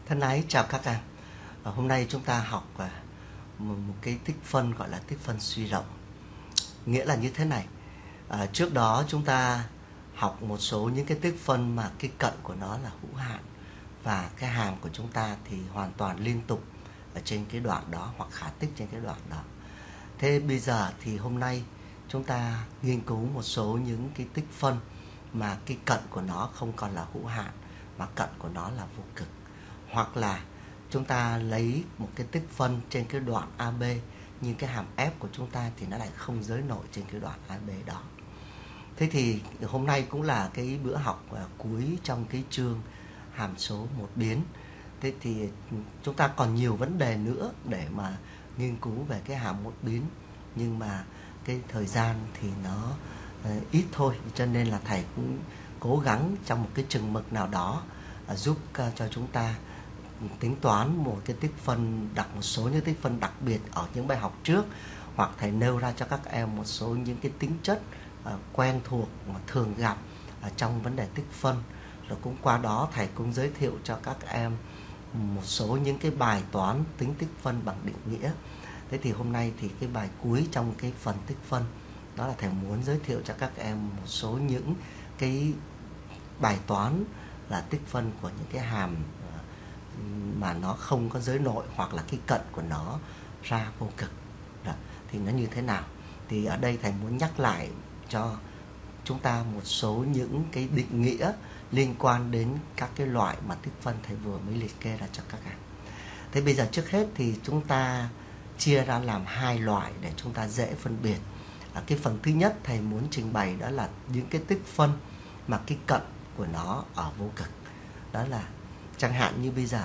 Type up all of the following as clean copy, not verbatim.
Thân ái chào các em. Hôm nay chúng ta học một cái tích phân gọi là tích phân suy rộng. Nghĩa là như thế này. Trước đó chúng ta học một số những cái tích phân mà cái cận của nó là hữu hạn và cái hàm của chúng ta thì hoàn toàn liên tục ở trên cái đoạn đó hoặc khả tích trên cái đoạn đó. Thế bây giờ thì hôm nay chúng ta nghiên cứu một số những cái tích phân mà cái cận của nó không còn là hữu hạn mà cận của nó là vô cực. Hoặc là chúng ta lấy một cái tích phân trên cái đoạn AB nhưng cái hàm F của chúng ta thì nó lại không giới nổi trên cái đoạn AB đó. Thế thì hôm nay cũng là cái bữa học cuối trong cái chương hàm số một biến. Thế thì chúng ta còn nhiều vấn đề nữa để mà nghiên cứu về cái hàm một biến, nhưng mà cái thời gian thì nó ít thôi, cho nên là thầy cũng cố gắng trong một cái chừng mực nào đó giúp cho chúng ta tính toán một cái tích phân, đặt một số những tích phân đặc biệt ở những bài học trước, hoặc thầy nêu ra cho các em một số những cái tính chất quen thuộc mà thường gặp trong vấn đề tích phân. Rồi cũng qua đó thầy cũng giới thiệu cho các em một số những cái bài toán tính tích phân bằng định nghĩa. Thế thì hôm nay thì cái bài cuối trong cái phần tích phân đó là thầy muốn giới thiệu cho các em một số những cái bài toán là tích phân của những cái hàm mà nó không có giới nội hoặc là cái cận của nó ra vô cực. Đó. Thì nó như thế nào? Thì ở đây thầy muốn nhắc lại cho chúng ta một số những cái định nghĩa liên quan đến các cái loại mà tích phân thầy vừa mới liệt kê ra cho các em. Thế bây giờ trước hết thì chúng ta chia ra làm hai loại để chúng ta dễ phân biệt. Cái phần thứ nhất thầy muốn trình bày đó là những cái tích phân mà cái cận của nó ở vô cực. Đó là chẳng hạn như bây giờ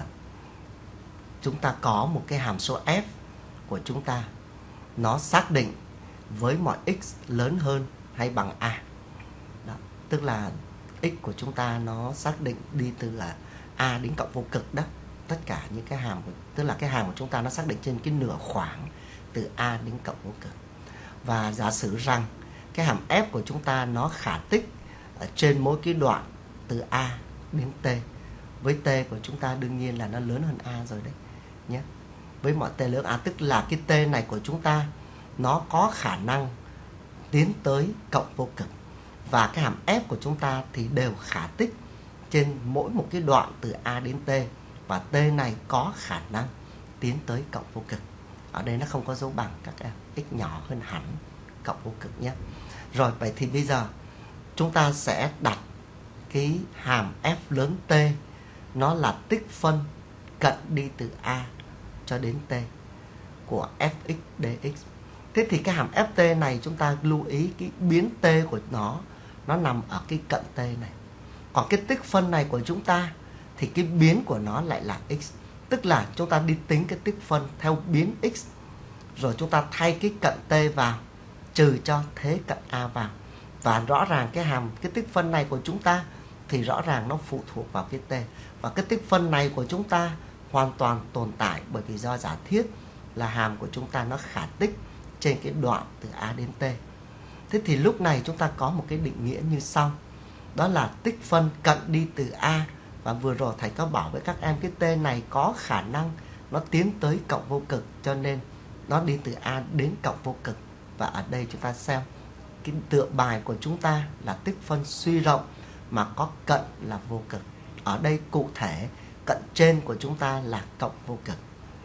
chúng ta có một cái hàm số f của chúng ta, nó xác định với mọi x lớn hơn hay bằng a. Đó, tức là x của chúng ta nó xác định đi từ a đến cộng vô cực đó. Tất cả những cái hàm, tức là cái hàm của chúng ta nó xác định trên cái nửa khoảng từ a đến cộng vô cực. Và giả sử rằng cái hàm f của chúng ta nó khả tích ở trên mỗi cái đoạn từ a đến t. Với t của chúng ta đương nhiên là nó lớn hơn a rồi đấy nhé. Với mọi t lớn a, tức là cái t này của chúng ta nó có khả năng tiến tới cộng vô cực. Và cái hàm f của chúng ta thì đều khả tích trên mỗi một cái đoạn từ a đến t. Và t này có khả năng tiến tới cộng vô cực. Ở đây nó không có dấu bằng các em, x nhỏ hơn hẳn cộng vô cực nhé. Rồi vậy thì bây giờ chúng ta sẽ đặt cái hàm f lớn t, nó là tích phân cận đi từ a cho đến t của fx dx. Thế thì cái hàm ft này chúng ta lưu ý cái biến t của nó nằm ở cái cận t này. Còn cái tích phân này của chúng ta thì cái biến của nó lại là x. Tức là chúng ta đi tính cái tích phân theo biến x, rồi chúng ta thay cái cận t vào, trừ cho thế cận a vào. Và rõ ràng cái tích phân này của chúng ta thì rõ ràng nó phụ thuộc vào cái t. Và cái tích phân này của chúng ta hoàn toàn tồn tại bởi vì do giả thiết là hàm của chúng ta nó khả tích trên cái đoạn từ a đến t. Thế thì lúc này chúng ta có một cái định nghĩa như sau. Đó là tích phân cận đi từ a. Và vừa rồi thầy có bảo với các em cái t này có khả năng nó tiến tới cộng vô cực, cho nên nó đi từ a đến cộng vô cực. Và ở đây chúng ta xem cái tựa bài của chúng ta là tích phân suy rộng mà có cận là vô cực. Ở đây cụ thể cận trên của chúng ta là cộng vô cực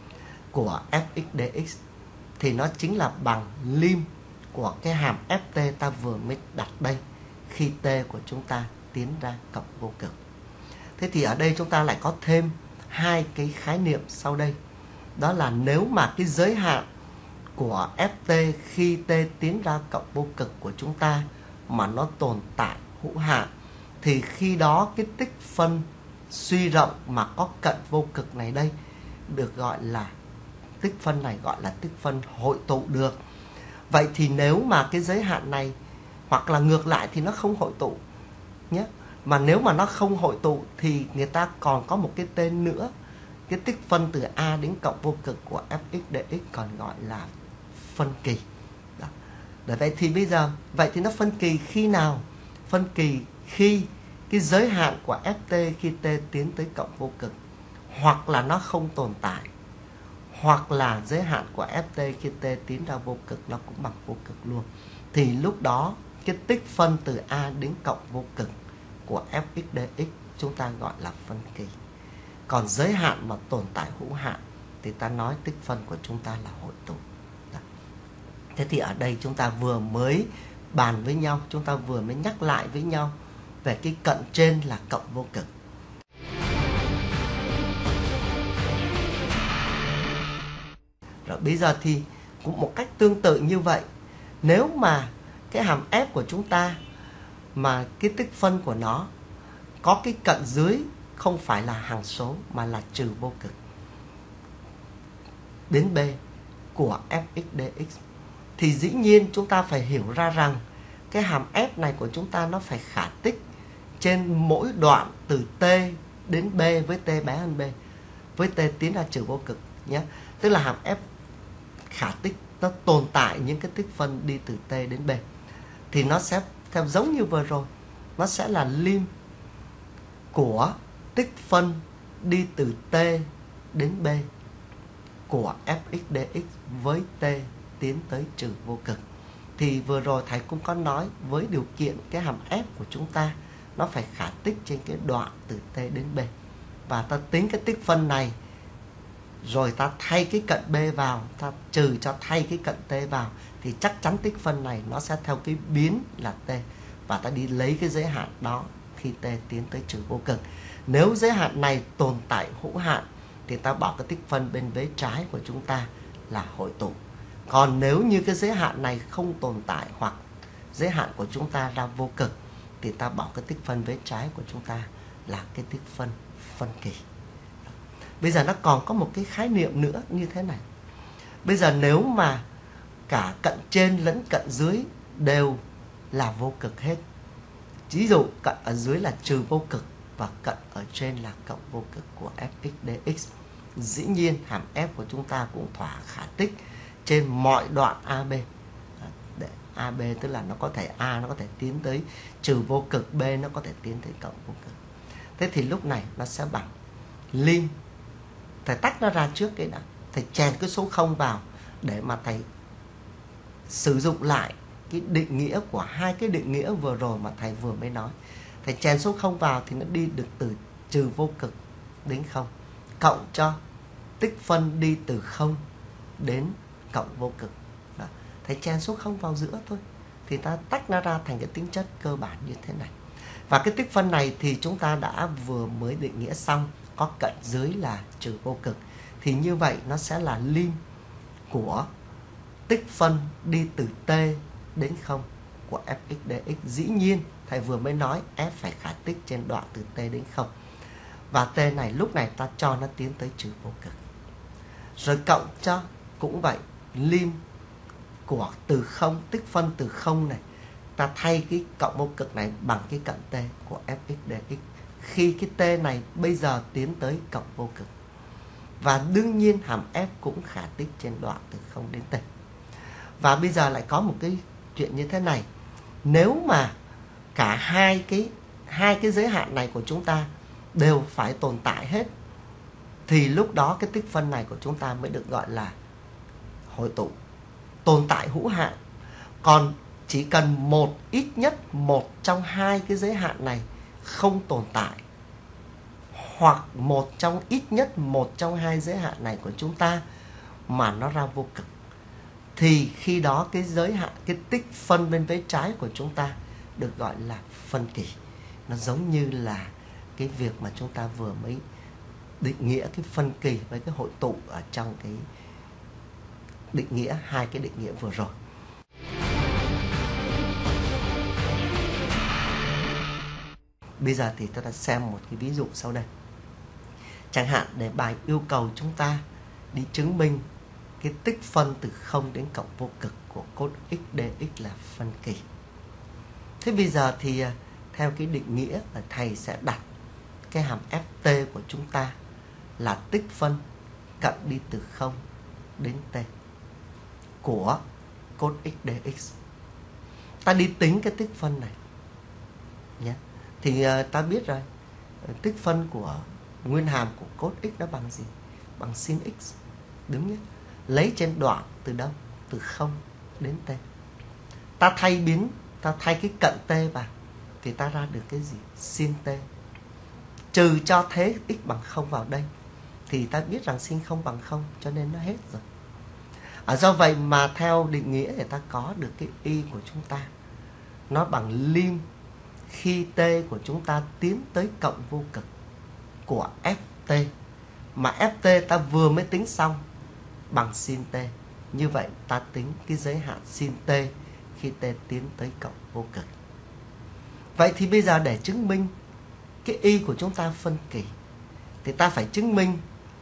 của fx dx, thì nó chính là bằng lim của cái hàm ft ta vừa mới đặt đây khi t của chúng ta tiến ra cộng vô cực. Thế thì ở đây chúng ta lại có thêm hai cái khái niệm sau đây. Đó là nếu mà cái giới hạn của ft khi t tiến ra cộng vô cực của chúng ta mà nó tồn tại hữu hạn, thì khi đó cái tích phân suy rộng mà có cận vô cực này đây được gọi là tích phân này gọi là tích phân hội tụ được. Vậy thì nếu mà cái giới hạn này hoặc là ngược lại thì nó không hội tụ nhé. Mà nếu mà nó không hội tụ thì người ta còn có một cái tên nữa. Cái tích phân từ a đến cộng vô cực của fx dx còn gọi là phân kỳ. Đó. Vậy thì bây giờ vậy thì nó phân kỳ khi nào? Phân kỳ khi cái giới hạn của ft khi t tiến tới cộng vô cực hoặc là nó không tồn tại, hoặc là giới hạn của ft khi t tiến ra vô cực nó cũng bằng vô cực luôn, thì lúc đó cái tích phân từ a đến cộng vô cực của fx dx chúng ta gọi là phân kỳ. Còn giới hạn mà tồn tại hữu hạn thì ta nói tích phân của chúng ta là hội tụ. Thế thì ở đây chúng ta vừa mới bàn với nhau, chúng ta vừa mới nhắc lại với nhau về cái cận trên là cộng vô cực. Rồi bây giờ thì cũng một cách tương tự như vậy, nếu mà cái hàm f của chúng ta mà cái tích phân của nó có cái cận dưới không phải là hằng số mà là trừ vô cực đến b của fx dx, thì dĩ nhiên chúng ta phải hiểu ra rằng cái hàm f này của chúng ta nó phải khả tích trên mỗi đoạn từ t đến b với t bé hơn b, với t tiến ra trừ vô cực nhé. Tức là hàm f khả tích nó tồn tại những cái tích phân đi từ t đến b, thì nó sẽ theo giống như vừa rồi, nó sẽ là lim của tích phân đi từ t đến b của fx dx với t tiến tới trừ vô cực. Thì vừa rồi thầy cũng có nói với điều kiện cái hàm f của chúng ta nó phải khả tích trên cái đoạn từ t đến b, và ta tính cái tích phân này rồi ta thay cái cận b vào, ta trừ cho thay cái cận t vào, thì chắc chắn tích phân này nó sẽ theo cái biến là t, và ta đi lấy cái giới hạn đó khi t tiến tới trừ vô cực. Nếu giới hạn này tồn tại hữu hạn thì ta bảo cái tích phân bên vế trái của chúng ta là hội tụ. Còn nếu như cái giới hạn này không tồn tại hoặc giới hạn của chúng ta ra vô cực thì ta bảo cái tích phân vế trái của chúng ta là cái tích phân phân kỳ. Bây giờ nó còn có một cái khái niệm nữa như thế này. Bây giờ nếu mà cả cận trên lẫn cận dưới đều là vô cực hết, ví dụ cận ở dưới là trừ vô cực và cận ở trên là cộng vô cực của fx dx, dĩ nhiên hàm f của chúng ta cũng thỏa khả tích trên mọi đoạn AB. Để AB tức là nó có thể A nó có thể tiến tới trừ vô cực, B nó có thể tiến tới cộng vô cực. Thế thì lúc này nó sẽ bằng lim, thầy tách nó ra trước cái đã, thầy chèn cái số 0 vào để mà thầy sử dụng lại cái định nghĩa của hai cái định nghĩa vừa rồi mà thầy vừa mới nói. Thầy chèn số 0 vào thì nó đi được từ trừ vô cực đến 0, cộng cho tích phân đi từ 0 đến cộng vô cực. Đó. Thầy chèn số 0 vào giữa thôi, thì ta tách nó ra thành cái tính chất cơ bản như thế này. Và cái tích phân này thì chúng ta đã vừa mới định nghĩa xong, có cận dưới là trừ vô cực. Thì như vậy nó sẽ là lim của tích phân đi từ t đến 0 của fx dx. Dĩ nhiên thầy vừa mới nói f phải khả tích trên đoạn từ t đến 0. Và t này lúc này ta cho nó tiến tới trừ vô cực. Rồi cộng cho cũng vậy, lim của từ 0, tích phân từ 0 này, ta thay cái cộng vô cực này bằng cái cận t của fx dx khi cái t này bây giờ tiến tới cộng vô cực. Và đương nhiên hàm f cũng khả tích trên đoạn từ 0 đến t. Và bây giờ lại có một cái chuyện như thế này. Nếu mà cả hai cái giới hạn này của chúng ta đều phải tồn tại hết, thì lúc đó cái tích phân này của chúng ta mới được gọi là hội tụ, tồn tại hữu hạn. Còn chỉ cần ít nhất một trong hai cái giới hạn này không tồn tại, hoặc ít nhất một trong hai giới hạn này của chúng ta mà nó ra vô cực, thì khi đó cái giới hạn, cái tích phân bên vế trái của chúng ta được gọi là phân kỳ. Nó giống như là cái việc mà chúng ta vừa mới định nghĩa cái phân kỳ với cái hội tụ ở trong cái định nghĩa, hai cái định nghĩa vừa rồi. Bây giờ thì ta đã xem một cái ví dụ sau đây. Chẳng hạn để bài yêu cầu chúng ta đi chứng minh cái tích phân từ 0 đến cộng vô cực của cos x dx là phân kỳ. Thế bây giờ thì theo cái định nghĩa là thầy sẽ đặt cái hàm ft của chúng ta là tích phân cận đi từ 0 đến t của cos x dx. Ta đi tính cái tích phân này nhé. Thì ta biết rồi, tích phân của Nguyên hàm của cos x nó bằng gì? Bằng sin x. Đúng nhé. Lấy trên đoạn từ đâu? Từ 0 đến t. Ta thay cái cận t vào thì ta ra được cái gì? Sin t. Trừ cho thế x bằng 0 vào đây thì ta biết rằng sin 0 bằng 0, cho nên nó hết rồi. Do vậy mà theo định nghĩa thì ta có được cái y của chúng ta nó bằng lim khi t của chúng ta tiến tới cộng vô cực của ft, mà ft ta vừa mới tính xong bằng sin t. Như vậy ta tính cái giới hạn sin t khi t tiến tới cộng vô cực. Vậy thì bây giờ để chứng minh cái y của chúng ta phân kỳ thì ta phải chứng minh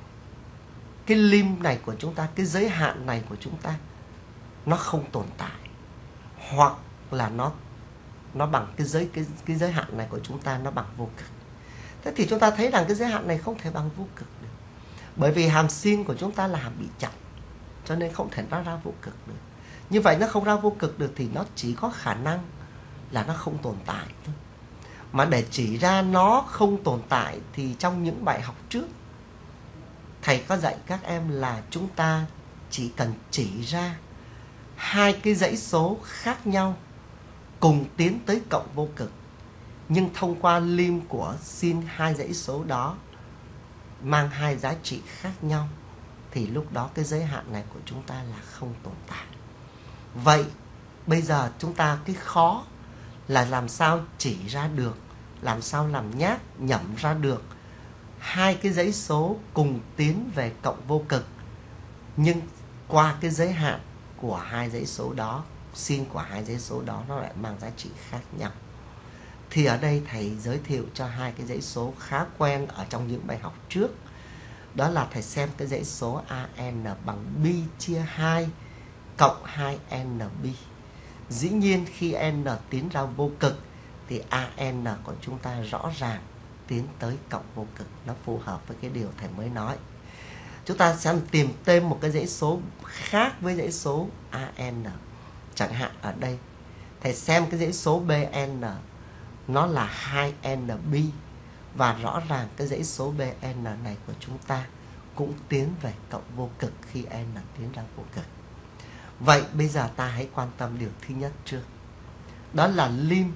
cái lim này của chúng ta, cái giới hạn này của chúng ta nó không tồn tại, hoặc là nó bằng cái giới hạn này của chúng ta nó bằng vô cực. Thế thì chúng ta thấy rằng cái giới hạn này không thể bằng vô cực được, bởi vì hàm sin của chúng ta là hàm bị chặn, cho nên không thể nó ra vô cực được. Như vậy nó không ra vô cực được thì nó chỉ có khả năng là nó không tồn tại thôi. Mà để chỉ ra nó không tồn tại thì trong những bài học trước thầy có dạy các em là chúng ta chỉ cần chỉ ra hai cái dãy số khác nhau cùng tiến tới cộng vô cực, nhưng thông qua lim của sin hai dãy số đó mang hai giá trị khác nhau, thì lúc đó cái giới hạn này của chúng ta là không tồn tại. Vậy bây giờ chúng ta cái khó là làm sao chỉ ra được, làm sao làm nháp nhẩm ra được hai cái dãy số cùng tiến về cộng vô cực, nhưng qua cái giới hạn của hai dãy số đó, sin của hai dãy số đó nó lại mang giá trị khác nhau. Thì ở đây thầy giới thiệu cho hai cái dãy số khá quen ở trong những bài học trước. Đó là thầy xem cái dãy số an bằng pi chia 2 cộng 2nb. Dĩ nhiên khi n tiến ra vô cực thì an của chúng ta rõ ràng tiến tới cộng vô cực. Nó phù hợp với cái điều thầy mới nói. Chúng ta sẽ tìm thêm một cái dãy số khác với dãy số an. Chẳng hạn ở đây thầy xem cái dãy số bn nó là 2nb, và rõ ràng cái dãy số bn này của chúng ta cũng tiến về cộng vô cực khi n tiến ra vô cực. Vậy bây giờ ta hãy quan tâm điều thứ nhất trước. Đó là lim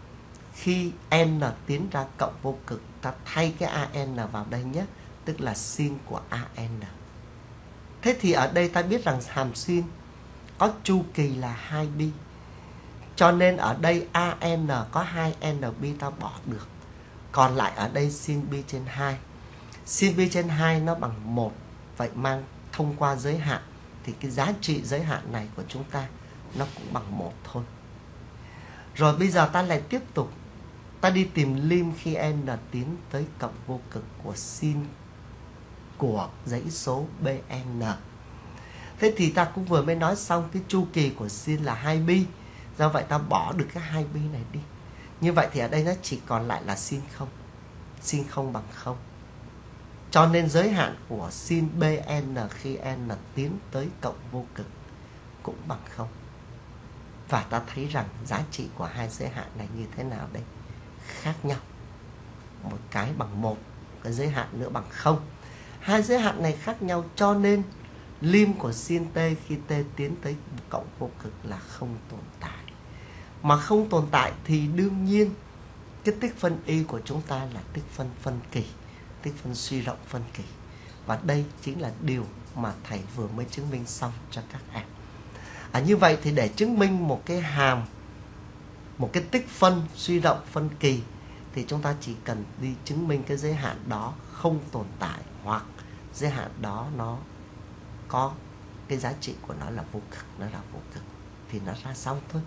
khi n tiến ra cộng vô cực, ta thay cái an vào đây nhé, tức là sin của an. Thế thì ở đây ta biết rằng hàm sin có chu kỳ là 2pi, cho nên ở đây an có 2nb ta bỏ được. Còn lại ở đây sin pi trên 2. Sin pi trên 2 nó bằng 1. Vậy mang thông qua giới hạn thì cái giá trị giới hạn này của chúng ta nó cũng bằng 1 thôi. Rồi bây giờ ta lại tiếp tục, ta đi tìm lim khi n tiến tới cộng vô cực của sin của dãy số bn. Thế thì ta cũng vừa mới nói xong cái chu kỳ của sin là 2pi. Do vậy ta bỏ được cái 2pi này đi. Như vậy thì ở đây nó chỉ còn lại là sin 0. Sin 0 bằng 0. Cho nên giới hạn của sin bn khi n tiến tới cộng vô cực cũng bằng 0. Và ta thấy rằng giá trị của hai giới hạn này như thế nào đây? Khác nhau. Một cái bằng 1, cái giới hạn nữa bằng 0. Hai giới hạn này khác nhau, cho nên lim của sin t khi t tiến tới cộng vô cực là không tồn tại. Mà không tồn tại thì đương nhiên cái tích phân y của chúng ta là tích phân phân kỳ, tích phân suy rộng phân kỳ. Và đây chính là điều mà thầy vừa mới chứng minh xong cho các em. Như vậy thì để chứng minh một cái hàm, một cái tích phân suy rộng phân kỳ, thì chúng ta chỉ cần đi chứng minh cái giới hạn đó không tồn tại, hoặc giới hạn đó nó có cái giá trị của nó là vô cực, nó là vô cực, thì nó ra xong thôi.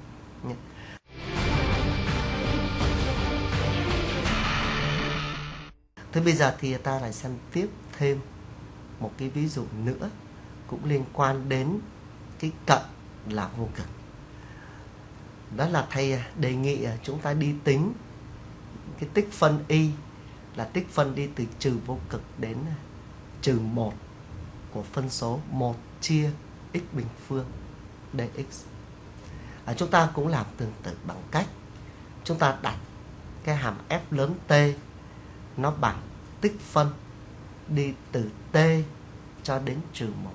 Thế bây giờ thì ta lại xem tiếp thêm một cái ví dụ nữa cũng liên quan đến cái cận là vô cực. Đó là thầy đề nghị chúng ta đi tính cái tích phân y, là tích phân đi từ trừ vô cực đến trừ 1 của phân số 1 chia x bình phương dx. Chúng ta cũng làm tương tự bằng cách chúng ta đặt cái hàm f lớn t nó bằng tích phân đi từ t cho đến trừ 1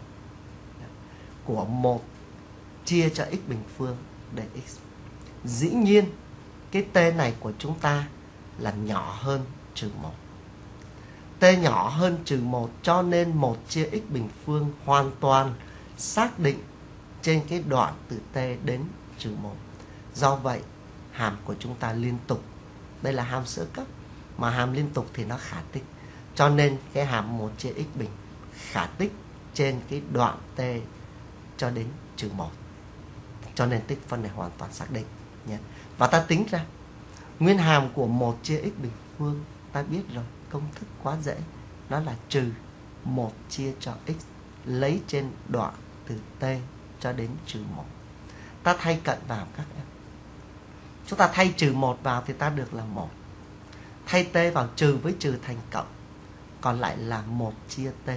của 1 chia cho x bình phương dx. Dĩ nhiên cái t này của chúng ta là nhỏ hơn trừ 1. T nhỏ hơn trừ 1 cho nên 1 chia x bình phương hoàn toàn xác định trên cái đoạn từ t đến trừ 1. Do vậy hàm của chúng ta liên tục. Đây là hàm sơ cấp, mà hàm liên tục thì nó khả tích. Cho nên cái hàm 1 chia x bình khả tích trên cái đoạn t cho đến trừ 1. Cho nên tích phân này hoàn toàn xác định nhé. Và ta tính ra nguyên hàm của 1 chia x bình phương ta biết rồi, công thức quá dễ. Nó là trừ 1 chia cho x lấy trên đoạn từ t cho đến trừ 1. Ta thay cận vào các em. Chúng ta thay trừ 1 vào thì ta được là 1. Thay t vào trừ với trừ thành cộng, còn lại là 1 chia t.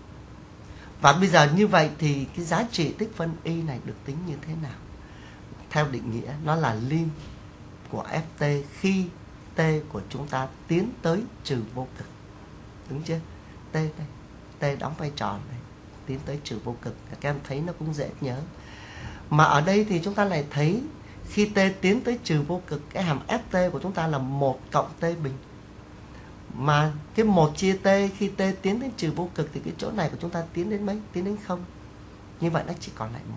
Và bây giờ như vậy thì cái giá trị tích phân y này được tính như thế nào? Theo định nghĩa nó là lim của ft khi t của chúng ta tiến tới trừ vô cực. Đúng chưa? T đây, t đóng vai trò này, tiến tới trừ vô cực. Các em thấy nó cũng dễ nhớ. Mà ở đây thì chúng ta lại thấy khi t tiến tới trừ vô cực, cái hàm ft của chúng ta là 1 cộng t bình. Mà cái 1 chia t khi t tiến đến trừ vô cực thì cái chỗ này của chúng ta tiến đến mấy? Tiến đến 0. Như vậy nó chỉ còn lại 1.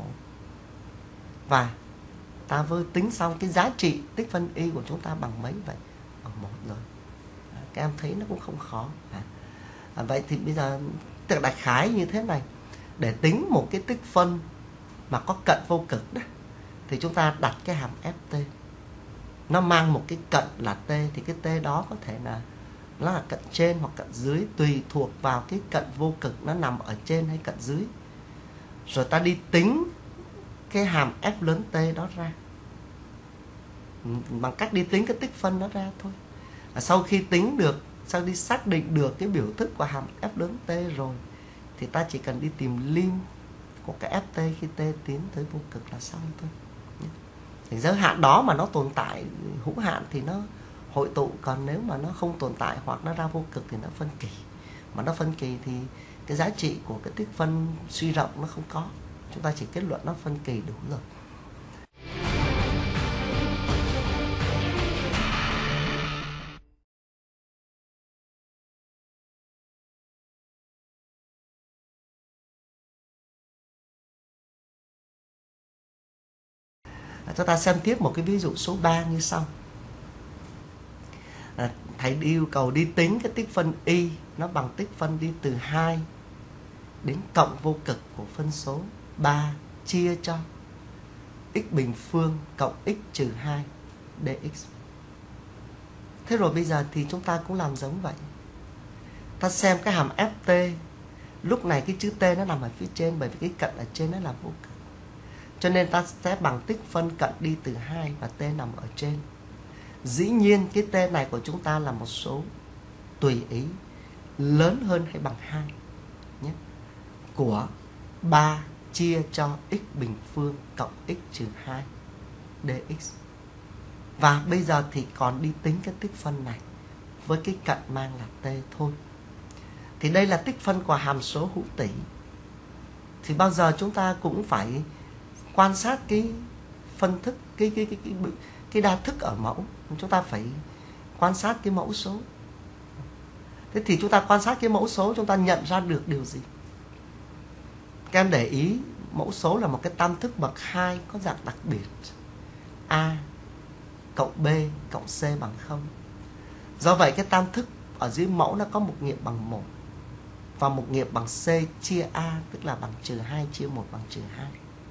Và ta vừa tính xong cái giá trị tích phân y của chúng ta bằng mấy vậy? Bằng 1 rồi. Các em thấy nó cũng không khó. Vậy thì bây giờ tự đại khái như thế này. Để tính một cái tích phân mà có cận vô cực đó, thì chúng ta đặt cái hàm ft. Nó mang một cái cận là t, thì cái t đó có thể là nó là cận trên hoặc cận dưới, tùy thuộc vào cái cận vô cực nó nằm ở trên hay cận dưới. Rồi ta đi tính cái hàm f lớn t đó ra bằng cách đi tính cái tích phân nó ra thôi. Sau khi tính được, sau đi xác định được cái biểu thức của hàm f lớn t rồi, thì ta chỉ cần đi tìm lim của cái ft khi t tiến tới vô cực là xong thôi. Thì giới hạn đó mà nó tồn tại hữu hạn thì nó hội tụ, còn nếu mà nó không tồn tại hoặc nó ra vô cực thì nó phân kỳ. Mà nó phân kỳ thì cái giá trị của cái tích phân suy rộng nó không có. Chúng ta chỉ kết luận nó phân kỳ đủ rồi. Chúng ta xem tiếp một cái ví dụ số 3 như sau. Thầy yêu cầu đi tính cái tích phân y nó bằng tích phân đi từ 2 đến cộng vô cực của phân số 3 chia cho x bình phương cộng x trừ 2 dx. Thế rồi bây giờ thì chúng ta cũng làm giống vậy. Ta xem cái hàm ft. Lúc này cái chữ t nó nằm ở phía trên, bởi vì cái cận ở trên nó là vô cực. Cho nên ta sẽ bằng tích phân cận đi từ 2 và t nằm ở trên. Dĩ nhiên cái t này của chúng ta là một số tùy ý lớn hơn hay bằng 2 nhé, của 3 chia cho x bình phương cộng x trừ 2 dx. Và bây giờ thì còn đi tính cái tích phân này với cái cận mang là t thôi. Thì đây là tích phân của hàm số hữu tỉ. Thì bao giờ chúng ta cũng phải quan sát cái phân thức, cái đa thức ở mẫu. Chúng ta phải quan sát cái mẫu số. Thế thì chúng ta quan sát cái mẫu số, chúng ta nhận ra được điều gì? Các em để ý, mẫu số là một cái tam thức bậc 2 có dạng đặc biệt. A cộng B cộng C bằng 0. Do vậy cái tam thức ở dưới mẫu nó có một nghiệm bằng 1 và một nghiệm bằng C chia A, tức là bằng trừ 2 chia 1 bằng trừ 2.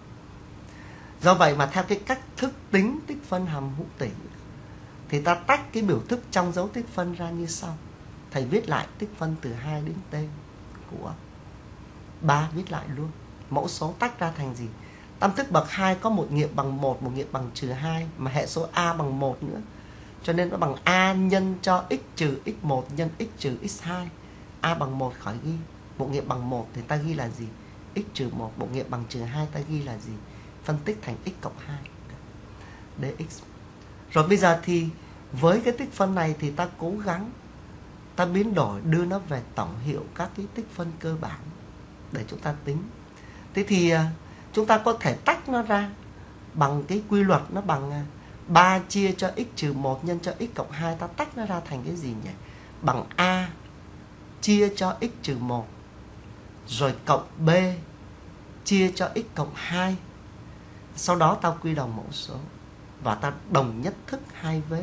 Do vậy mà theo cái cách thức tính tích phân hàm hữu tỉ thì ta tách cái biểu thức trong dấu tích phân ra như sau. Thầy viết lại tích phân từ 2 đến t của 3, viết lại luôn. Mẫu số tách ra thành gì? Tam thức bậc 2 có một nghiệm bằng 1, một nghiệm bằng trừ 2, mà hệ số A bằng 1 nữa. Cho nên nó bằng A nhân cho x trừ x1 nhân x trừ x2. A bằng 1 khỏi ghi. Một nghiệm bằng 1 thì ta ghi là gì? X trừ 1. Một nghiệm bằng trừ 2 ta ghi là gì? Phân tích thành x cộng 2 dx. Rồi bây giờ thì với cái tích phân này thì ta cố gắng ta biến đổi đưa nó về tổng hiệu các cái tích phân cơ bản để chúng ta tính. Thế thì chúng ta có thể tách nó ra bằng cái quy luật nó bằng 3 chia cho x trừ 1 nhân cho x cộng 2. Ta tách nó ra thành cái gì nhỉ? Bằng A chia cho x trừ 1 rồi cộng B chia cho x cộng 2. Sau đó ta quy đồng mẫu số và ta đồng nhất thức hai vế.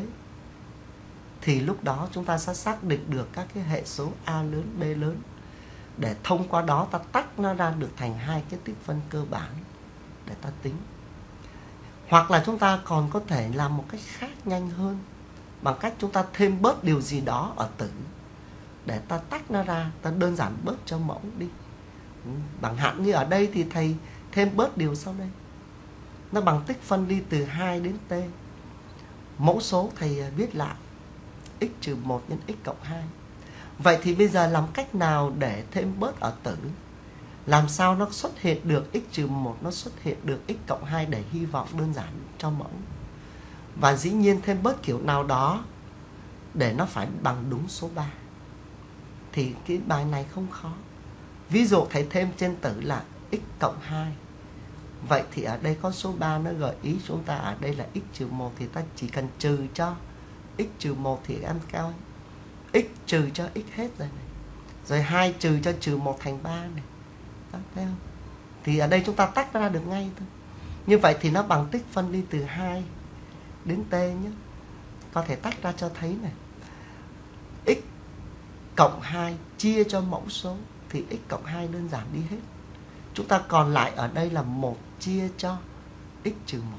Thì lúc đó chúng ta sẽ xác định được các cái hệ số A lớn, B lớn. Để thông qua đó ta tách nó ra được thành hai cái tích phân cơ bản để ta tính. Hoặc là chúng ta còn có thể làm một cách khác nhanh hơn, bằng cách chúng ta thêm bớt điều gì đó ở tử để ta tách nó ra, ta đơn giản bớt cho mẫu đi. Bằng hạn như ở đây thì thầy thêm bớt điều sau đây. Nó bằng tích phân đi từ 2 đến t. Mẫu số thầy viết lại x trừ 1 nhân x cộng 2. Vậy thì bây giờ làm cách nào để thêm bớt ở tử? Làm sao nó xuất hiện được x trừ 1, nó xuất hiện được x cộng 2 để hy vọng đơn giản cho mẫu. Và dĩ nhiên thêm bớt kiểu nào đó để nó phải bằng đúng số 3. Thì cái bài này không khó. Ví dụ thầy thêm trên tử là x cộng 2. Vậy thì ở đây có số 3 nó gợi ý chúng ta ở đây là x trừ 1 thì ta chỉ cần trừ cho x trừ 1 thì em cao x trừ cho x hết rồi này. Rồi 2 trừ cho trừ 1 thành 3 này. Đó, thấy không? Thì ở đây chúng ta tách ra được ngay thôi. Như vậy thì nó bằng tích phân đi từ 2 đến t nhé. Có thể tách ra cho thấy này. X cộng 2 chia cho mẫu số thì x cộng 2 đơn giản đi hết. Chúng ta còn lại ở đây là 1 chia cho x trừ 1.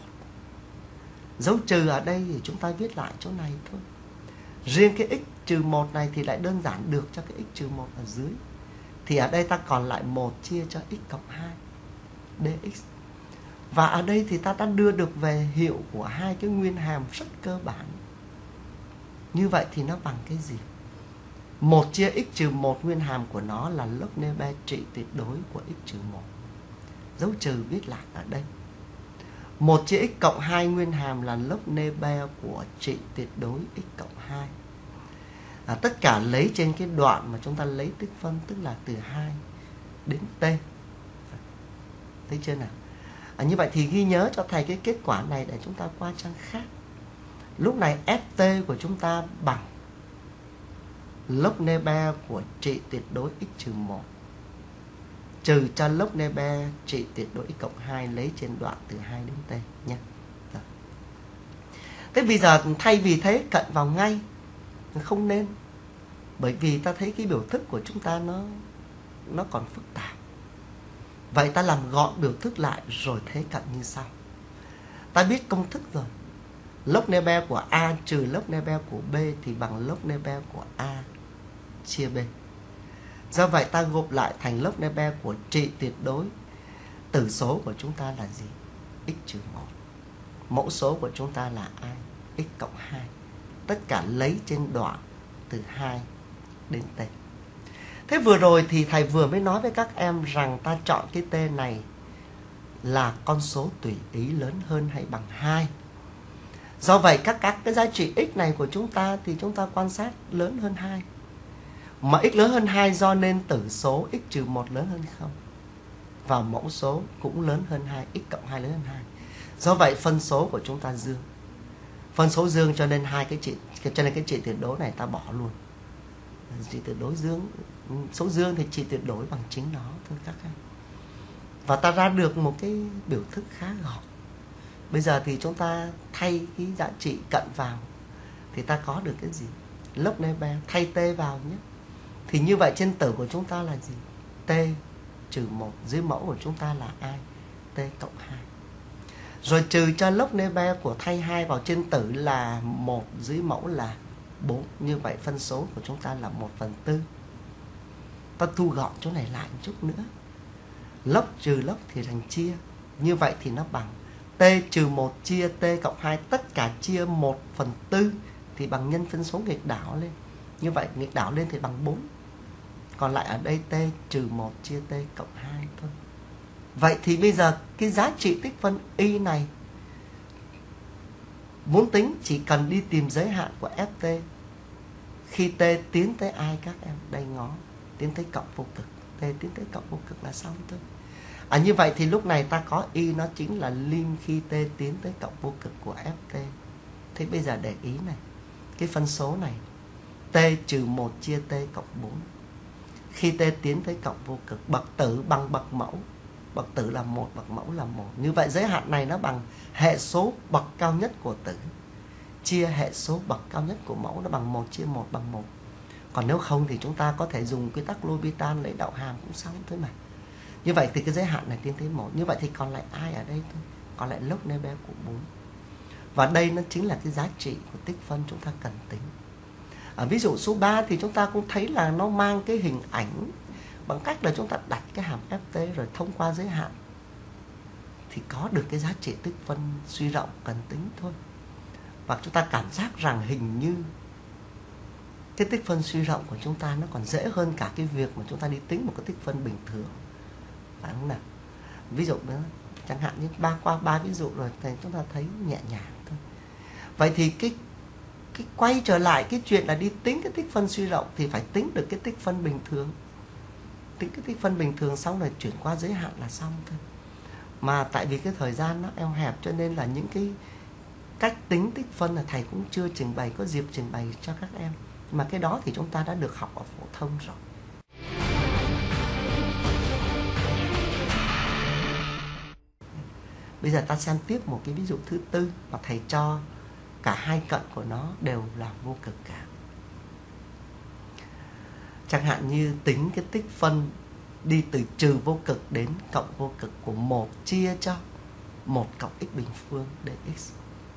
Dấu trừ ở đây thì chúng ta viết lại chỗ này thôi. Riêng cái x trừ 1 này thì lại đơn giản được cho cái x trừ 1 ở dưới. Thì ở đây ta còn lại 1 chia cho x cộng 2 dx. Và ở đây thì ta đã đưa được về hiệu của hai cái nguyên hàm rất cơ bản. Như vậy thì nó bằng cái gì? 1 chia x trừ 1 nguyên hàm của nó là log nê-be trị tuyệt đối của x trừ 1. Dấu trừ viết lại ở đây. 1 chia x cộng 2 nguyên hàm là log nê-be của trị tuyệt đối x cộng 2. Tất cả lấy trên cái đoạn mà chúng ta lấy tích phân, tức là từ 2 đến t. Thấy chưa nào? Như vậy thì ghi nhớ cho thầy cái kết quả này để chúng ta qua trang khác. Lúc này ft của chúng ta bằng log nê-be của trị tuyệt đối x trừ 1 trừ cho log nê-be trị tuyệt đối x cộng 2 lấy trên đoạn từ 2 đến t nhé. Thế bây giờ thay vì thế cận vào ngay không nên. Bởi vì ta thấy cái biểu thức của chúng ta nó còn phức tạp. Vậy ta làm gọn biểu thức lại rồi thế cận như sau. Ta biết công thức rồi. Log nê-be của A trừ log nê-be của B thì bằng log nê-be của A chia B. Do vậy ta gộp lại thành log nê-be của trị tuyệt đối. Tử số của chúng ta là gì? X trừ 1. Mẫu số của chúng ta là ai? X cộng 2. Tất cả lấy trên đoạn từ 2 đến t. Thế vừa rồi thì thầy vừa mới nói với các em rằng ta chọn cái t này là con số tùy ý lớn hơn hay bằng 2. Do vậy các cái giá trị x này của chúng ta thì chúng ta quan sát lớn hơn 2. Mà x lớn hơn 2 do nên tử số x trừ 1 lớn hơn 0. Và mẫu số cũng lớn hơn 2, x cộng 2 lớn hơn 2. Do vậy phân số của chúng ta dương. Phân số dương cho nên cái trị tuyệt đối này ta bỏ luôn. Trị tuyệt đối dương, số dương thì trị tuyệt đối bằng chính nó thôi các em. Và ta ra được một cái biểu thức khá gọn. Bây giờ thì chúng ta thay cái giá trị cận vào thì ta có được cái gì? Log nê-be thay t vào nhé. Thì như vậy trên tử của chúng ta là gì? T trừ 1, dưới mẫu của chúng ta là ai? T cộng 2. Rồi trừ cho log nê-be của thay 2 vào trên tử là 1, dưới mẫu là 4. Như vậy phân số của chúng ta là 1/4. Ta thu gọn chỗ này lại một chút nữa. Log trừ log thì thành chia. Như vậy thì nó bằng t trừ 1 chia t cộng 2. Tất cả chia 1/4 thì bằng nhân phân số nghịch đảo lên. Như vậy nghịch đảo lên thì bằng 4. Còn lại ở đây t trừ 1 chia t cộng 2 thôi. Vậy thì bây giờ cái giá trị tích phân y này muốn tính chỉ cần đi tìm giới hạn của ft. Khi t tiến tới ai các em? Đây ngó, tiến tới cộng vô cực. T tiến tới cộng vô cực là xong thôi. Như vậy thì lúc này ta có y nó chính là lim khi t tiến tới cộng vô cực của ft. Thế bây giờ để ý này, cái phân số này t trừ 1 chia t cộng 4. Khi t tiến tới cộng vô cực, bậc tử bằng bậc mẫu. Bậc tử là 1, bậc mẫu là 1. Như vậy giới hạn này nó bằng hệ số bậc cao nhất của tử chia hệ số bậc cao nhất của mẫu, nó bằng 1 chia 1 bằng 1. Còn nếu không thì chúng ta có thể dùng quy tắc L'Hopital lấy đạo hàm cũng xong thôi mà. Như vậy thì cái giới hạn này tiến tới 1. Như vậy thì còn lại ai ở đây thôi? Còn lại log Nebel của 4. Và đây nó chính là cái giá trị của tích phân chúng ta cần tính. Ví dụ số 3 thì chúng ta cũng thấy là nó mang cái hình ảnh bằng cách là chúng ta đặt cái hàm ft rồi thông qua giới hạn thì có được cái giá trị tích phân suy rộng cần tính thôi. Và chúng ta cảm giác rằng hình như cái tích phân suy rộng của chúng ta nó còn dễ hơn cả cái việc mà chúng ta đi tính một cái tích phân bình thường, phải không nào? Ví dụ nữa, chẳng hạn như qua 3 ví dụ rồi thì chúng ta thấy nhẹ nhàng thôi. Vậy thì cái quay trở lại cái chuyện là đi tính cái tích phân suy rộng thì phải tính được cái tích phân bình thường. Tính cái tích phân bình thường xong rồi chuyển qua giới hạn là xong thôi. Mà tại vì cái thời gian nó eo hẹp cho nên là những cái cách tính tích phân là thầy cũng chưa trình bày, có dịp trình bày cho các em. Mà cái đó thì chúng ta đã được học ở phổ thông rồi. Bây giờ ta xem tiếp một cái ví dụ thứ tư mà thầy cho cả hai cận của nó đều là vô cực cả. Chẳng hạn như tính cái tích phân đi từ trừ vô cực đến cộng vô cực của 1 chia cho 1 cộng x bình phương dx.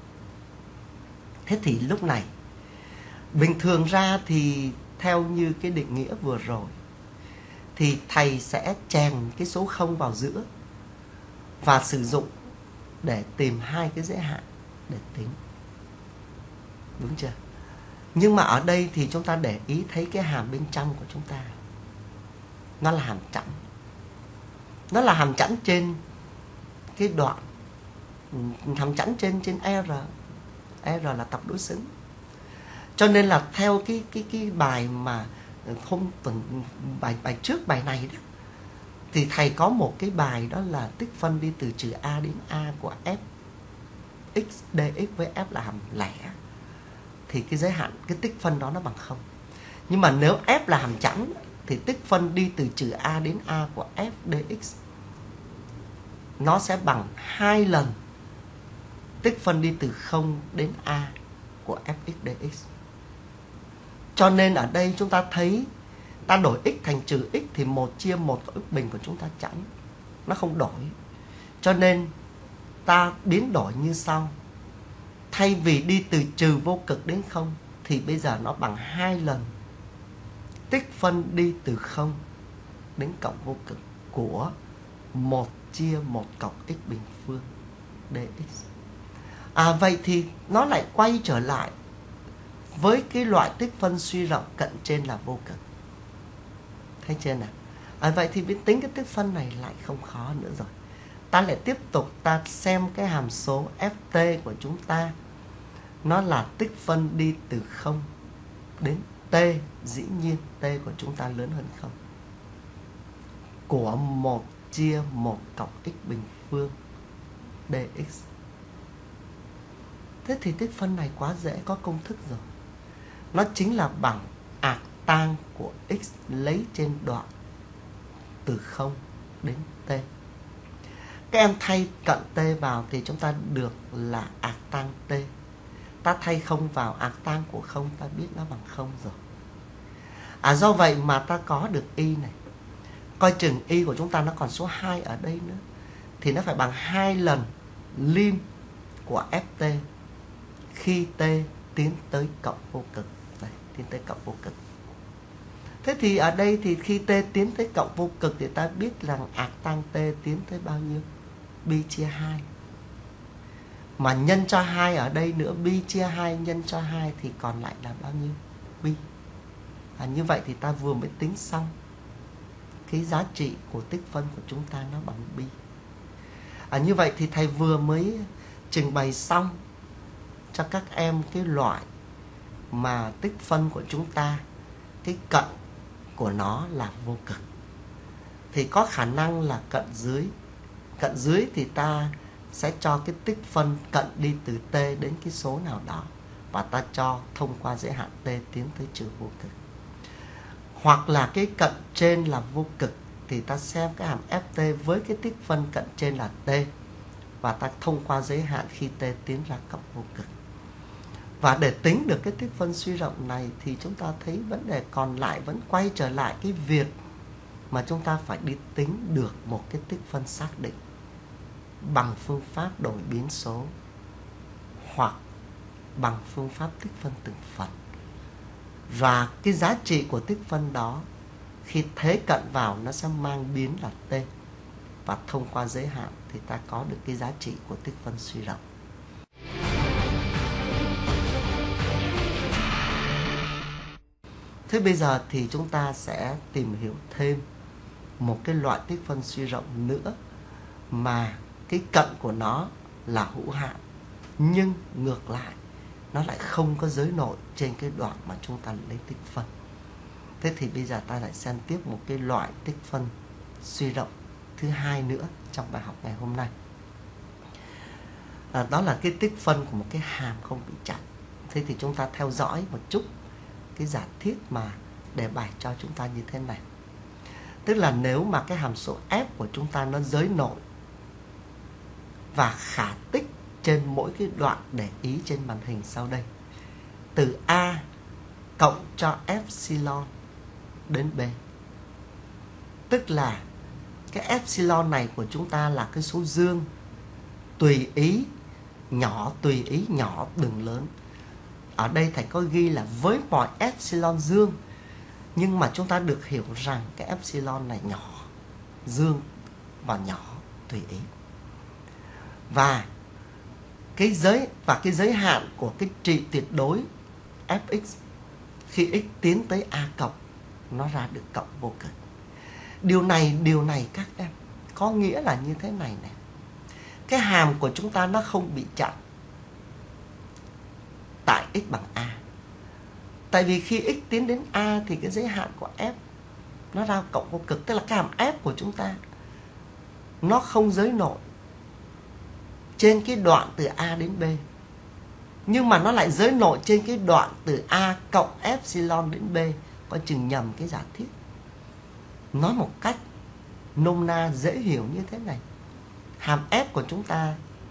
Thế thì lúc này bình thường ra thì theo như cái định nghĩa vừa rồi thì thầy sẽ chèn cái số 0 vào giữa và sử dụng để tìm hai cái giới hạn để tính. Đúng chưa? Nhưng mà ở đây thì chúng ta để ý thấy cái hàm bên trong của chúng ta. Nó là hàm chẵn. Nó là hàm chẵn trên cái đoạn, hàm chẵn trên R. R là tập đối xứng. Cho nên là theo cái bài mà hôm tuần bài trước bài này đó thì thầy có một cái bài đó là tích phân đi từ trừ a đến a của f x dx với f là hàm lẻ thì cái giới hạn cái tích phân đó nó bằng 0. Nhưng mà nếu f là hàm chẵn thì tích phân đi từ trừ a đến a của f dx nó sẽ bằng 2 lần tích phân đi từ 0 đến a của fx dx. Cho nên ở đây chúng ta thấy ta đổi x thành trừ x thì 1 chia 1 của x bình của chúng ta chẵn, nó không đổi. Cho nên ta biến đổi như sau. Thay vì đi từ trừ vô cực đến 0 thì bây giờ nó bằng 2 lần tích phân đi từ 0 đến cộng vô cực của 1 chia 1 cộng x bình phương dx. Vậy thì nó lại quay trở lại với cái loại tích phân suy rộng cận trên là vô cực. Thấy chưa nào? Vậy thì biến tính cái tích phân này lại không khó nữa rồi. Ta lại tiếp tục ta xem cái hàm số ft của chúng ta. Nó là tích phân đi từ 0 đến t, dĩ nhiên t của chúng ta lớn hơn 0. Của 1 chia 1 cộng x bình phương dx. Thế thì tích phân này quá dễ, có công thức rồi. Nó chính là bằng ạc tang của x lấy trên đoạn từ 0 đến t. Các em thay cận t vào thì chúng ta được là ạc tang t. Ta thay 0 vào ạc tang của 0 ta biết nó bằng 0 rồi. Do vậy mà ta có được y này. Coi chừng y của chúng ta nó còn số 2 ở đây nữa. Thì nó phải bằng 2 lần lim của ft khi t tiến tới cộng vô cực. Đây, tiến tới cộng vô cực. Thế thì ở đây thì khi t tiến tới cộng vô cực thì ta biết rằng ạc tang t tiến tới bao nhiêu? Pi chia 2. Mà nhân cho 2 ở đây nữa, pi chia 2 nhân cho 2 thì còn lại là bao nhiêu? Pi. Như vậy thì ta vừa mới tính xong cái giá trị của tích phân của chúng ta nó bằng pi. Như vậy thì thầy vừa mới trình bày xong cho các em cái loại mà tích phân của chúng ta, cái cận của nó là vô cực, thì có khả năng là cận dưới. Cận dưới thì ta sẽ cho cái tích phân cận đi từ t đến cái số nào đó, và ta cho thông qua giới hạn t tiến tới trừ vô cực. Hoặc là cái cận trên là vô cực, thì ta xem cái hàm ft với cái tích phân cận trên là t, và ta thông qua giới hạn khi t tiến ra cộng vô cực. Và để tính được cái tích phân suy rộng này thì chúng ta thấy vấn đề còn lại vẫn quay trở lại cái việc mà chúng ta phải đi tính được một cái tích phân xác định bằng phương pháp đổi biến số hoặc bằng phương pháp tích phân từng phần. Và cái giá trị của tích phân đó khi thế cận vào nó sẽ mang biến là t, và thông qua giới hạn thì ta có được cái giá trị của tích phân suy rộng. Thế bây giờ thì chúng ta sẽ tìm hiểu thêm một cái loại tích phân suy rộng nữa mà cái cận của nó là hữu hạn, nhưng ngược lại nó lại không có giới nội trên cái đoạn mà chúng ta lấy tích phân. Thế thì bây giờ ta lại xem tiếp một cái loại tích phân suy rộng thứ hai nữa trong bài học ngày hôm nay. Đó là cái tích phân của một cái hàm không bị chặn. Thế thì chúng ta theo dõi một chút cái giả thiết mà đề bài cho chúng ta như thế này. Tức là nếu mà cái hàm số f của chúng ta nó giới nội và khả tích trên mỗi cái đoạn để ý trên màn hình sau đây, từ A cộng cho epsilon đến B. Tức là cái epsilon này của chúng ta là cái số dương tùy ý nhỏ đừng lớn. Ở đây thầy có ghi là với mọi epsilon dương, nhưng mà chúng ta được hiểu rằng cái epsilon này nhỏ, dương và nhỏ tùy ý. Và cái giới hạn của cái trị tuyệt đối fx khi x tiến tới a cộng, nó ra được cộng vô cực. Điều này các em có nghĩa là như thế này này. Cái hàm của chúng ta nó không bị chặn tại x bằng a. Tại vì khi x tiến đến a thì cái giới hạn của f nó ra cộng vô cực. Tức là cái hàm f của chúng ta nó không giới nội trên cái đoạn từ a đến b, nhưng mà nó lại giới nội trên cái đoạn từ a cộng epsilon đến b. Coi chừng nhầm cái giả thiết. Nói một cách nôm na dễ hiểu như thế này. Hàm f của chúng ta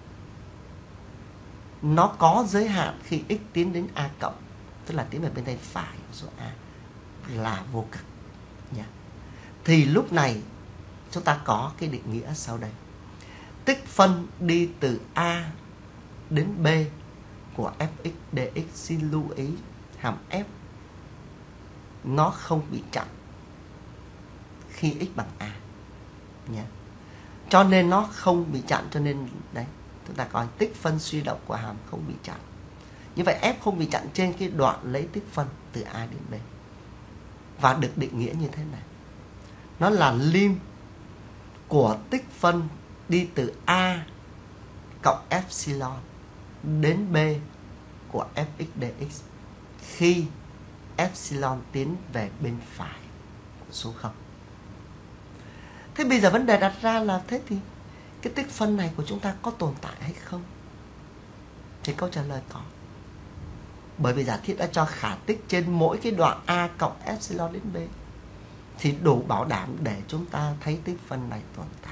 nó có giới hạn khi x tiến đến a cộng, tức là tiến về bên tay phải của số a, là vô cực nhé. Thì lúc này chúng ta có cái định nghĩa sau đây. Tích phân đi từ a đến b của fx dx, xin lưu ý hàm f nó không bị chặn khi x bằng a nhé. Cho nên nó không bị chặn, cho nên đấy, chúng ta coi tích phân suy rộng của hàm không bị chặn. Như vậy f không bị chặn trên cái đoạn lấy tích phân từ a đến b, và được định nghĩa như thế này. Nó là lim của tích phân đi từ a cộng epsilon đến b của fx dx khi epsilon tiến về bên phải của số 0. Thế bây giờ vấn đề đặt ra là thế thì cái tích phân này của chúng ta có tồn tại hay không? Thì câu trả lời có. Bởi vì giả thiết đã cho khả tích trên mỗi cái đoạn a cộng epsilon đến b, thì đủ bảo đảm để chúng ta thấy tích phân này tồn tại.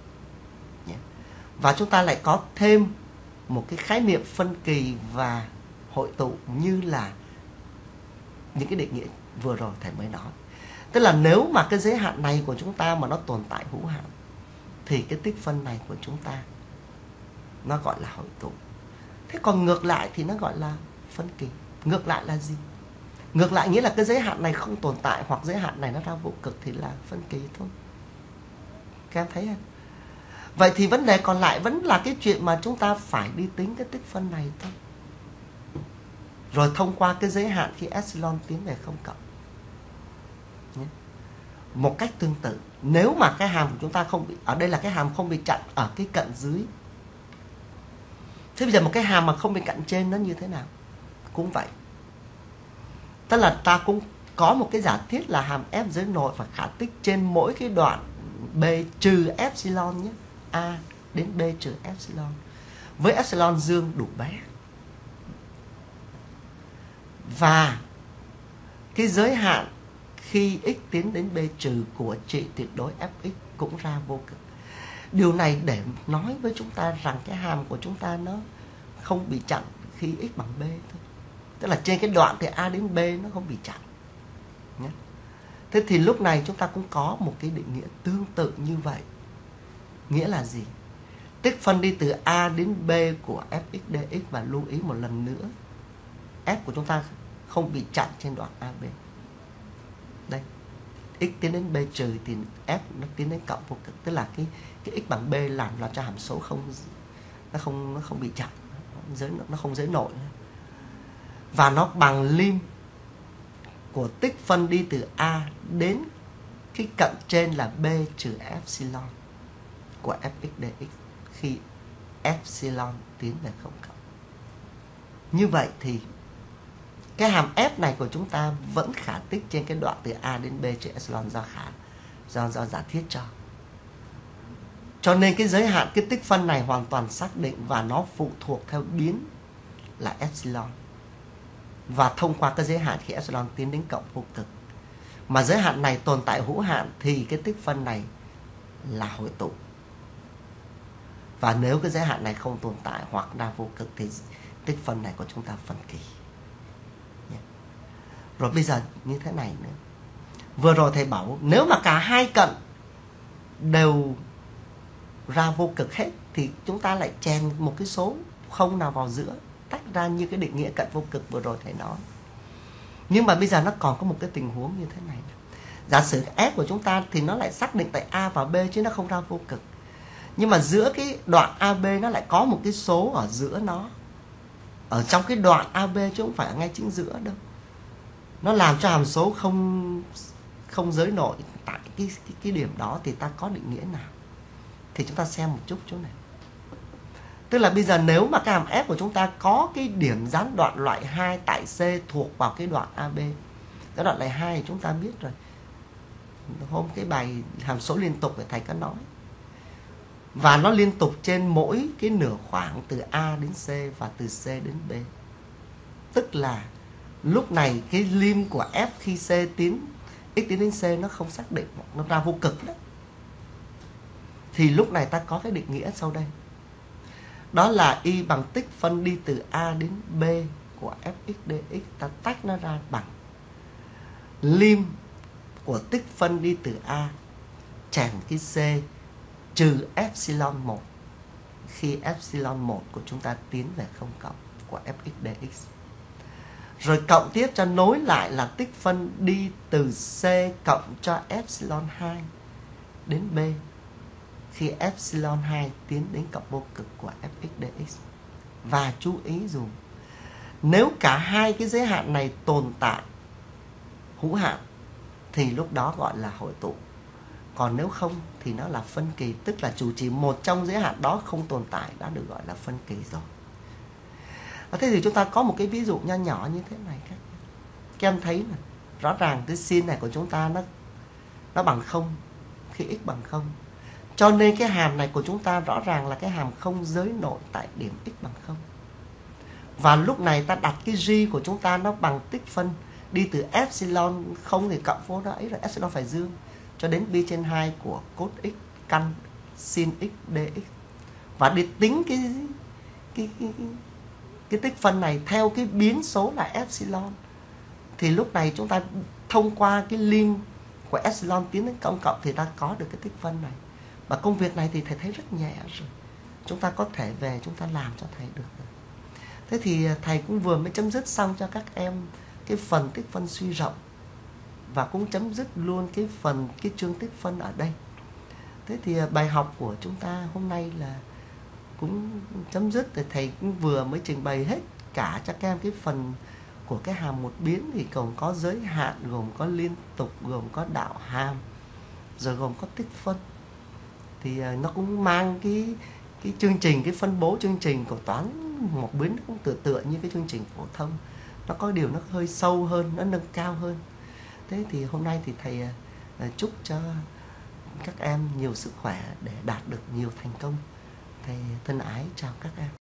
Và chúng ta lại có thêm một cái khái niệm phân kỳ và hội tụ như là những cái định nghĩa vừa rồi thầy mới nói. Tức là nếu mà cái giới hạn này của chúng ta mà nó tồn tại hữu hạn, thì cái tích phân này của chúng ta nó gọi là hội tụ. Thế còn ngược lại thì nó gọi là phân kỳ. Ngược lại là gì? Ngược lại nghĩa là cái giới hạn này không tồn tại, hoặc giới hạn này nó ra vô cực thì là phân kỳ thôi. Các em thấy không? Vậy thì vấn đề còn lại vẫn là cái chuyện mà chúng ta phải đi tính cái tích phân này thôi. Rồi thông qua cái giới hạn khi epsilon tiến về không cộng. Một cách tương tự, nếu mà cái hàm của chúng ta không bị, ở đây là cái hàm không bị chặn ở cái cận dưới. Thế bây giờ một cái hàm mà không bị cận trên nó như thế nào? Cũng vậy. Tức là ta cũng có một cái giả thiết là hàm f giới nội và khả tích trên mỗi cái đoạn b trừ epsilon nhé, a đến b trừ epsilon, với epsilon dương đủ bé. Và cái giới hạn khi x tiến đến b trừ của trị tuyệt đối fx cũng ra vô cực. Điều này để nói với chúng ta rằng cái hàm của chúng ta nó không bị chặn khi x bằng b thôi. Tức là trên cái đoạn từ a đến b nó không bị chặn. Thế thì lúc này chúng ta cũng có một cái định nghĩa tương tự như vậy. Nghĩa là gì? Tích phân đi từ a đến b của fx dx, và lưu ý một lần nữa, f của chúng ta không bị chặn trên đoạn AB. Đây, x tiến đến b trừ thì f nó tiến đến cộng vô cực, tức là cái x bằng b làm cho hàm số nó không bị chặn, nó không giới nội, và nó bằng lim của tích phân đi từ a đến cái cận trên là b trừ epsilon của fx dx khi epsilon tiến về không cộng. Như vậy thì cái hàm f này của chúng ta vẫn khả tích trên cái đoạn từ a đến b trừ epsilon do giả thiết cho. Cho nên cái giới hạn cái tích phân này hoàn toàn xác định, và nó phụ thuộc theo biến là epsilon. Và thông qua cái giới hạn khi epsilon tiến đến cộng vô cực. Mà giới hạn này tồn tại hữu hạn thì cái tích phân này là hội tụ. Và nếu cái giới hạn này không tồn tại hoặc đa vô cực thì tích phân này của chúng ta phân kỳ. Rồi bây giờ như thế này nữa. Vừa rồi thầy bảo nếu mà cả hai cận đều ra vô cực hết thì chúng ta lại chèn một cái số không nào vào giữa, tách ra như cái định nghĩa cận vô cực vừa rồi thầy nói. Nhưng mà bây giờ nó còn có một cái tình huống như thế này. Giả sử f của chúng ta thì nó lại xác định tại a và b chứ nó không ra vô cực. Nhưng mà giữa cái đoạn AB nó lại có một cái số ở giữa nó. Ở trong cái đoạn AB chứ không phải ở ngay chính giữa đâu. Nó làm cho hàm số không giới nội tại cái điểm đó thì ta có định nghĩa nào? Thì chúng ta xem một chút chỗ này. Tức là bây giờ nếu mà cái hàm f của chúng ta có cái điểm gián đoạn loại 2 tại C thuộc vào cái đoạn AB. Gián đoạn loại 2 thì chúng ta biết rồi. Hôm cái bài hàm số liên tục thì thầy có nói. Và nó liên tục trên mỗi cái nửa khoảng từ A đến C và từ C đến B. Tức là lúc này cái lim của F khi x tiến đến C nó không xác định, nó ra vô cực đó. Thì lúc này ta có cái định nghĩa sau đây. Đó là y bằng tích phân đi từ A đến B của fx dx, ta tách nó ra bằng lim của tích phân đi từ A chèn cái C trừ epsilon 1 khi epsilon 1 của chúng ta tiến về không cộng của fx dx. Rồi cộng tiếp cho nối lại là tích phân đi từ C cộng cho epsilon 2 đến B khi epsilon 2 tiến đến cộng vô cực của fx dx. Và chú ý dùm, nếu cả hai cái giới hạn này tồn tại hữu hạn thì lúc đó gọi là hội tụ. Còn nếu không thì nó là phân kỳ, tức là chủ chỉ một trong giới hạn đó không tồn tại đã được gọi là phân kỳ rồi. Thế thì chúng ta có một cái ví dụ nho nhỏ như thế này. Các em thấy là rõ ràng cái sin này của chúng ta nó bằng 0 khi x bằng 0. Cho nên cái hàm này của chúng ta rõ ràng là cái hàm không giới nội tại điểm x bằng 0. Và lúc này ta đặt cái g của chúng ta nó bằng tích phân đi từ epsilon 0 thì cộng vô đó ấy rồi, epsilon phải dương, cho đến pi trên 2 của cos x căn sin x dx. Và để tính cái tích phân này theo cái biến số là epsilon thì lúc này chúng ta thông qua cái lim của epsilon tiến đến cộng thì ta có được cái tích phân này. Và công việc này thì thầy thấy rất nhẹ rồi. Chúng ta có thể về chúng ta làm cho thầy được. Thế thì thầy cũng vừa mới chấm dứt xong cho các em cái phần tích phân suy rộng. Và cũng chấm dứt luôn cái chương tích phân ở đây. Thế thì bài học của chúng ta hôm nay là cũng chấm dứt. Thì thầy cũng vừa mới trình bày hết cả cho các em cái phần của cái hàm một biến, thì gồm có giới hạn, gồm có liên tục, gồm có đạo hàm, rồi gồm có tích phân. Thì nó cũng mang cái chương trình, cái phân bố chương trình của toán một biến cũng tựa như cái chương trình phổ thông. nó có điều nó hơi sâu hơn, nó nâng cao hơn. Thế thì hôm nay thì thầy chúc cho các em nhiều sức khỏe để đạt được nhiều thành công. Thầy thân ái chào các em.